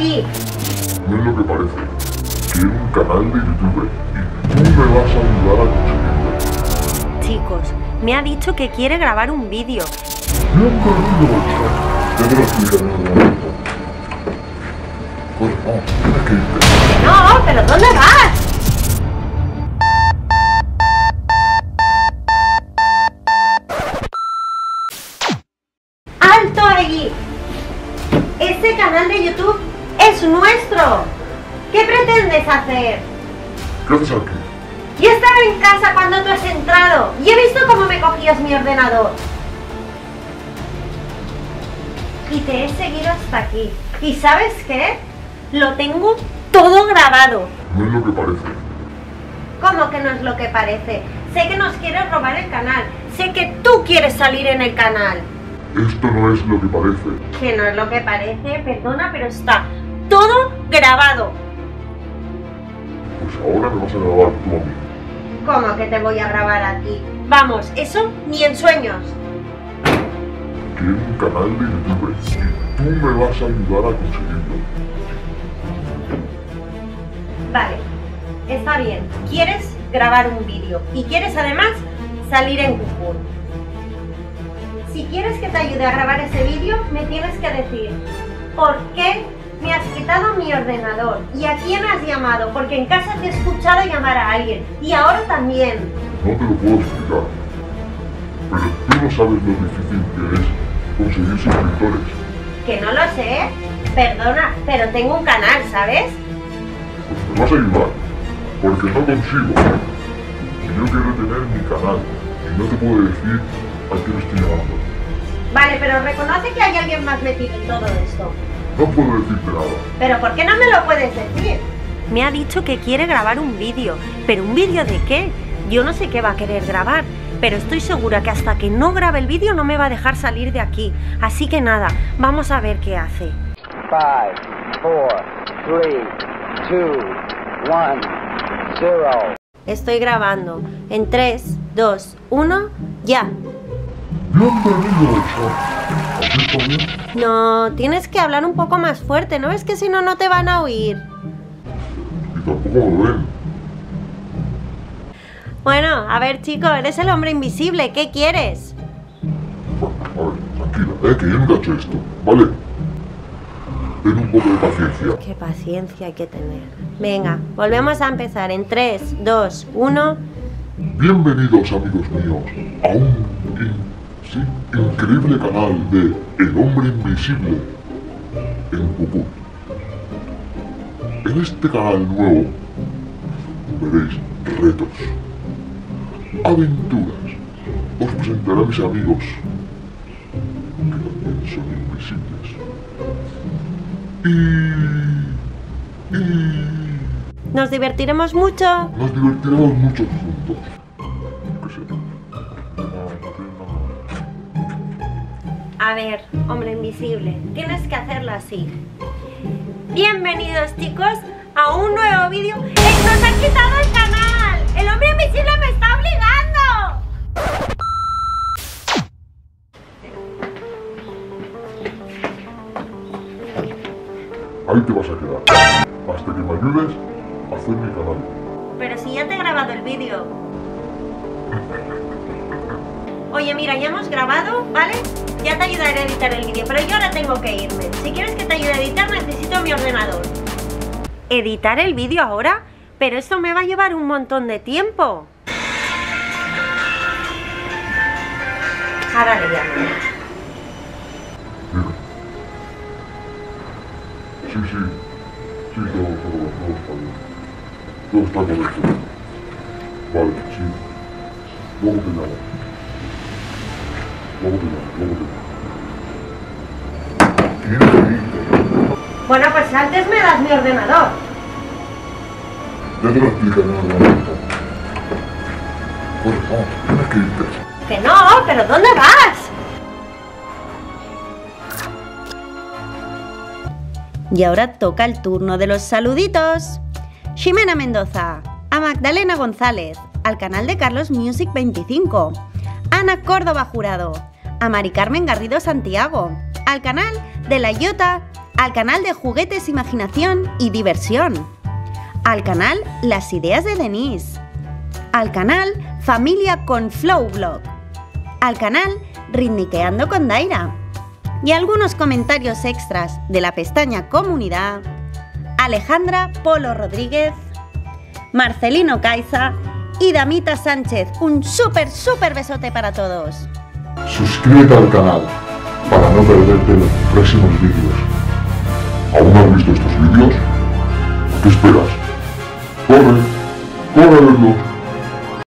allí! No es lo que parece. Quiero un canal de YouTube y tú me vas a ayudar a conseguirlo. Chicos, me ha dicho que quiere grabar un vídeo. Bienvenido, chat. Ya te lo explicaré en otro momento. Pues no, tienes que irte. ¡No! ¿Pero dónde vas? ¡Alto allí! Este canal de YouTube es nuestro. ¿Qué pretendes hacer? ¿Qué haces aquí? Yo estaba en casa cuando tú has entrado y he visto cómo me cogías mi ordenador. Y te he seguido hasta aquí. ¿Y sabes qué? Lo tengo todo grabado. No es lo que parece. ¿Cómo que no es lo que parece? Sé que nos quieres robar el canal. Sé que tú quieres salir en el canal. Esto no es lo que parece. Que no es lo que parece, perdona, pero está todo grabado. Pues ahora me vas a grabar tú a mí. ¿Cómo que te voy a grabar a ti? Vamos, eso ni en sueños. Quiero un canal de YouTube y tú me vas a ayudar a conseguirlo. Vale, está bien. ¿Quieres grabar un vídeo? Y quieres además salir en Cucur. Si quieres que te ayude a grabar ese vídeo, me tienes que decir ¿por qué me has quitado mi ordenador? ¿Y a quién has llamado? Porque en casa te he escuchado llamar a alguien. Y ahora también. No te lo puedo explicar. Pero tú no sabes lo difícil que es conseguir suscriptores. Que no lo sé. Perdona, pero tengo un canal, ¿sabes? Pues me vas a ayudar. Porque no consigo. Y yo quiero tener mi canal. Y no te puedo decir a quién estoy llamando. Vale, pero reconoce que hay alguien más metido en todo esto. No puedo decirte nada. ¿Pero por qué no me lo puedes decir? Me ha dicho que quiere grabar un vídeo. ¿Pero un vídeo de qué? Yo no sé qué va a querer grabar, pero estoy segura que hasta que no grabe el vídeo no me va a dejar salir de aquí. Así que nada, vamos a ver qué hace. 5, 4, 3, 2, 1, 0. Estoy grabando. En 3, 2, 1, ya. Bienvenido, chat. ¿Aquí está bien? No, tienes que hablar un poco más fuerte, ¿no? Es que si no, no te van a oír. Y tampoco me ven. Bueno, a ver, chico, eres el hombre invisible. ¿Qué quieres? Bueno, a ver, tranquila, que yo nunca he hecho esto, ¿vale? Ten un poco de paciencia. Qué paciencia hay que tener. Venga, volvemos a empezar en 3, 2, 1. Bienvenidos, amigos míos, a un increíble canal de El Hombre Invisible en Cucur. En este canal nuevo veréis retos, aventuras. Os presentaré a mis amigos que también son invisibles. Y Nos divertiremos mucho. nos divertiremos mucho juntos. ¿Qué sé? A ver, hombre invisible, tienes que hacerlo así. Bienvenidos, chicos, a un nuevo vídeo. ¡Nos han quitado el canal! ¡El hombre invisible me está obligando! Ahí te vas a quedar, hasta que me ayudes a hacer mi canal. Pero si ya te he grabado el vídeo. Oye, mira, ya hemos grabado, ¿vale? Ya te ayudaré a editar el vídeo, pero yo ahora tengo que irme. Si quieres que te ayude a editar, necesito mi ordenador. ¿Editar el vídeo ahora? Pero eso me va a llevar un montón de tiempo. Ahora le llamo. Dime. Sí, todo está bien. Todo está correcto. Vale, sí. Luego te llamo. Bueno, pues antes me das mi ordenador. Ya te lo explicaré en otro momento. Pues no, tienes que irte. Que no, pero ¿dónde vas? Y ahora toca el turno de los saluditos. Ximena Mendoza, a Magdalena González, al canal de Carlos Music 25, Ana Córdoba Jurado, a Mari Carmen Garrido Santiago, al canal de La Iota al canal de Juguetes, Imaginación y Diversión, al canal Las Ideas de Denise, al canal Familia con Flow Blog, al canal Ritmiqueando con Daira y algunos comentarios extras de la pestaña Comunidad, Alejandra Polo Rodríguez, Marcelino Caiza y Damita Sánchez. Un súper besote para todos. Suscríbete al canal para no perderte los próximos vídeos. ¿Aún no has visto estos vídeos? ¿Qué esperas? ¡Corre! ¡Corre a verlos!